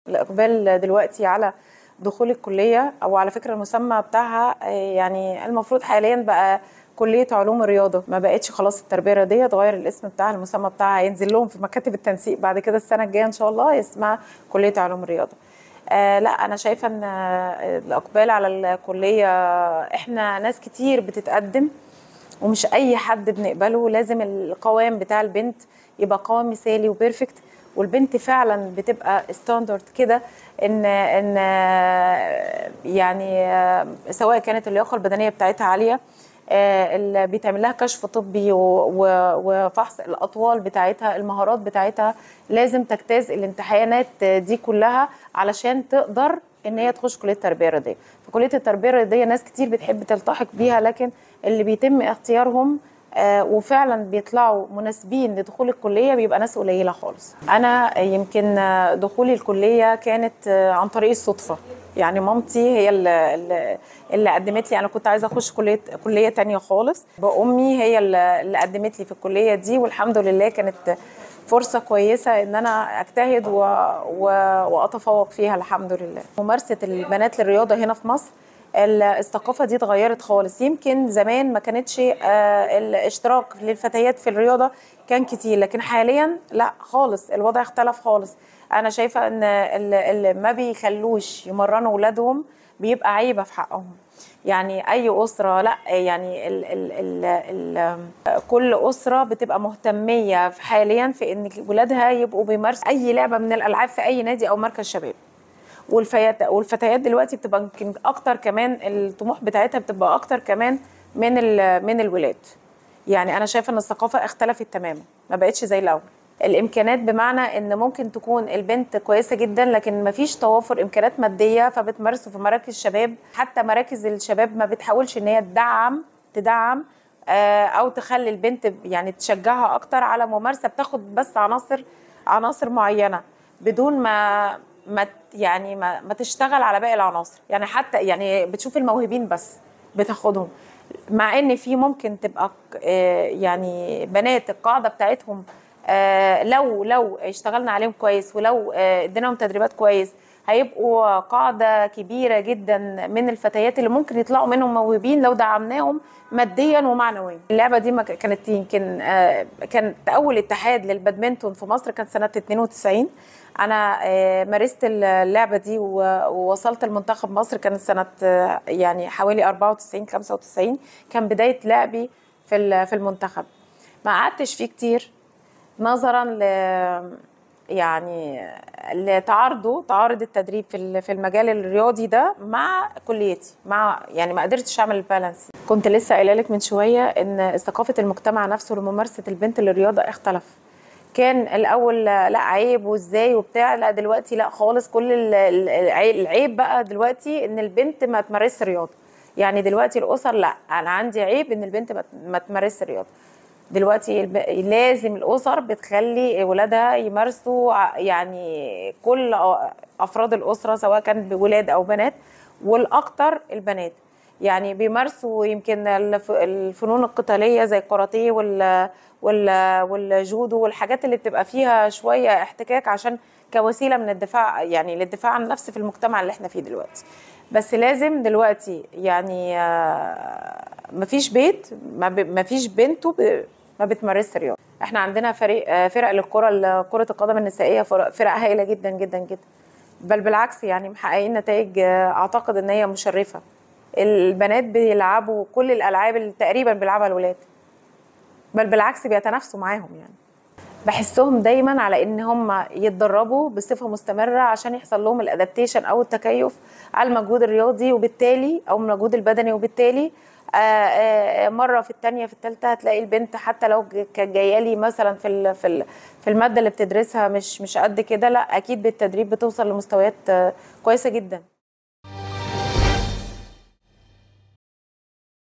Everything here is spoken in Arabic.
الإقبال دلوقتي على دخول الكلية، أو على فكرة المسمى بتاعها يعني المفروض حاليا بقى كلية علوم الرياضة، ما بقتش خلاص التربية الرياضية، اتغير الاسم بتاعها، المسمى بتاعها هينزل لهم في مكاتب التنسيق بعد كده السنة الجاية إن شاء الله، اسمها كلية علوم الرياضة. لا أنا شايفة إن الإقبال على الكلية، إحنا ناس كتير بتتقدم ومش أي حد بنقبله، لازم القوام بتاع البنت يبقى قوام مثالي وبيرفكت، والبنت فعلا بتبقى ستاندرد كده ان يعني سواء كانت اللياقه البدنيه بتاعتها عاليه، اللي بيتعمل لها كشف طبي وفحص الاطوال بتاعتها، المهارات بتاعتها لازم تجتاز الامتحانات دي كلها علشان تقدر ان هي تخش كليه التربيه الرياضيه. فكليه التربيه الرياضيه ناس كتير بتحب تلتحق بيها، لكن اللي بيتم اختيارهم وفعلا بيطلعوا مناسبين لدخول الكليه بيبقى ناس قليله خالص. انا يمكن دخولي الكليه كانت عن طريق الصدفه، يعني مامتي هي اللي قدمت لي، انا كنت عايزه اخش كليه تانية خالص، امي هي اللي قدمت لي في الكليه دي، والحمد لله كانت فرصه كويسه ان انا اجتهد واتفوق فيها الحمد لله. ممارسه البنات للرياضه هنا في مصر الثقافه دي اتغيرت خالص، يمكن زمان ما كانتش الاشتراك للفتيات في الرياضه كان كتير، لكن حاليا لا خالص، الوضع اختلف خالص. انا شايفه ان اللي ما بيخلوش يمرنوا اولادهم بيبقى عيبه في حقهم، يعني اي اسره، لا يعني كل اسره بتبقى مهتميه حاليا في ان ولادها يبقوا بيمارسوا اي لعبه من الالعاب في اي نادي او مركز شباب. والفتيات دلوقتي بتبقى يمكن اكتر كمان، الطموح بتاعتها بتبقى اكتر كمان من الولاد. يعني انا شايفه ان الثقافه اختلفت تماما، ما بقتش زي الاول. الامكانات بمعنى ان ممكن تكون البنت كويسه جدا لكن ما فيش توافر امكانات ماديه، فبتمارسوا في مراكز شباب، حتى مراكز الشباب ما بتحاولش ان هي تدعم او تخلي البنت يعني تشجعها اكتر على ممارسه، بتاخد بس عناصر معينه بدون ما تشتغل على باقي العناصر، يعني حتى يعني بتشوف الموهوبين بس بتاخدهم، مع ان في ممكن تبقى يعني بنات القاعده بتاعتهم لو اشتغلنا عليهم كويس، ولو اديناهم تدريبات كويس، هيبقوا قاعده كبيره جدا من الفتيات اللي ممكن يطلعوا منهم موهوبين لو دعمناهم ماديا ومعنويا. اللعبه دي ما كانت يمكن كانت اول اتحاد للبادمنتون في مصر كان سنه 92. انا مارست اللعبه دي ووصلت المنتخب مصر، كانت سنه يعني حوالي 94 95 كان بدايه لعبي في المنتخب. ما قعدتش فيه كتير نظرا يعني تعارض التدريب في المجال الرياضي ده مع كليتي، يعني ما قدرتش اعمل البالانس. كنت لسه قايله لك من شويه ان ثقافه المجتمع نفسه لممارسه البنت للرياضه اختلف. كان الاول لا عيب وازاي وبتاع، لا دلوقتي لا خالص، كل العيب بقى دلوقتي ان البنت ما تمارسش رياضه. يعني دلوقتي الاسر، لا انا عندي عيب ان البنت ما تمارسش رياضه. دلوقتي لازم الاسر بتخلي ولادها يمارسوا، يعني كل افراد الاسره سواء كان بولاد او بنات، والاكثر البنات يعني بيمارسوا يمكن الفنون القتاليه زي الكاراتيه والجودو والحاجات اللي بتبقى فيها شويه احتكاك، عشان كوسيله من الدفاع، يعني للدفاع عن النفس في المجتمع اللي احنا فيه دلوقتي. بس لازم دلوقتي يعني مفيش بيت مفيش بنته ما بتمارسش رياضه. احنا عندنا فرق كرة القدم النسائيه، فرق هائله جدا جدا جدا، بل بالعكس يعني محققين نتائج اعتقد ان هي مشرفه. البنات بيلعبوا كل الالعاب اللي تقريبا بيلعبها الولاد، بل بالعكس بيتنافسوا معاهم. يعني بحسهم دايما على ان هم يتدربوا بصفه مستمره عشان يحصل لهم الادابتيشن او التكيف على المجهود الرياضي، وبالتالي او المجهود البدني، وبالتالي مره في الثانيه في الثالثه هتلاقي البنت حتى لو كانت جايه لي مثلا في الماده اللي بتدرسها مش قد كده، لا اكيد بالتدريب بتوصل لمستويات كويسه جدا.